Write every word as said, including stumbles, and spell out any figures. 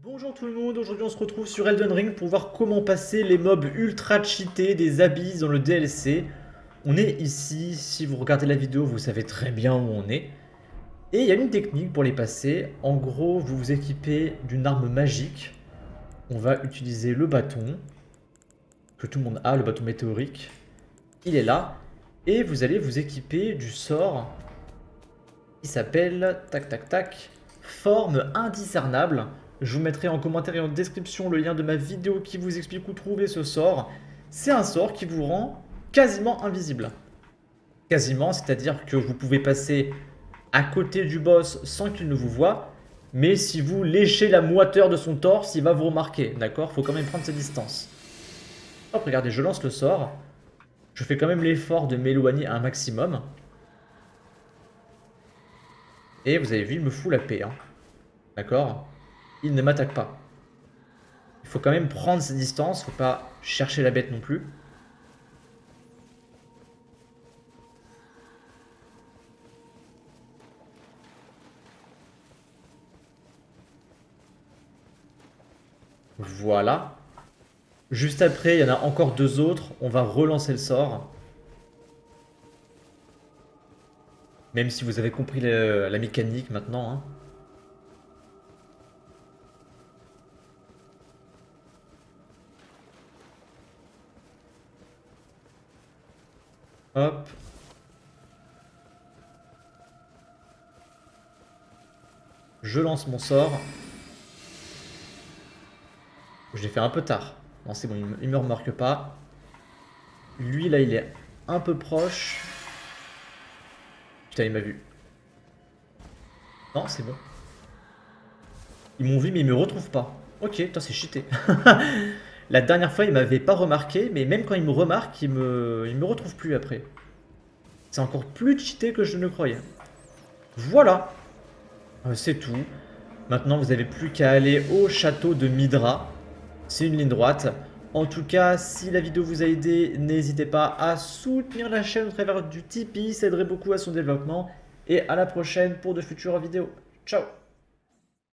Bonjour tout le monde, aujourd'hui on se retrouve sur Elden Ring pour voir comment passer les mobs ultra cheatés des Abysses dans le D L C. On est ici, si vous regardez la vidéo vous savez très bien où on est. Et il y a une technique pour les passer, en gros vous vous équipez d'une arme magique. On va utiliser le bâton, que tout le monde a, le bâton météorique. Il est là, et vous allez vous équiper du sort qui s'appelle, tac tac tac, forme indiscernable. Je vous mettrai en commentaire et en description le lien de ma vidéo qui vous explique où trouver ce sort. C'est un sort qui vous rend quasiment invisible. Quasiment, c'est-à-dire que vous pouvez passer à côté du boss sans qu'il ne vous voie. Mais si vous léchez la moiteur de son torse, il va vous remarquer. D'accord? Faut quand même prendre ses distances. Hop, regardez, je lance le sort. Je fais quand même l'effort de m'éloigner un maximum. Et vous avez vu, il me fout la paix. Hein. D'accord? Il ne m'attaque pas. Il faut quand même prendre ses distances, faut pas chercher la bête non plus. Voilà. Juste après, il y en a encore deux autres. On va relancer le sort. Même si vous avez compris la, la mécanique maintenant. Hein. Hop. Je lance mon sort. Je l'ai fait un peu tard. Non, c'est bon, il me remarque pas. Lui, là, il est un peu proche. Putain, il m'a vu. Non, c'est bon. Ils m'ont vu, mais ils me retrouvent pas. Ok, putain, c'est cheaté. La dernière fois, il m'avait pas remarqué, mais même quand il me remarque, il me, il me retrouve plus après. C'est encore plus cheaté que je ne croyais. Voilà. Euh, c'est tout. Maintenant, vous n'avez plus qu'à aller au château de Midra. C'est une ligne droite. En tout cas, si la vidéo vous a aidé, n'hésitez pas à soutenir la chaîne au travers du Tipeee. Ça aiderait beaucoup à son développement. Et à la prochaine pour de futures vidéos. Ciao!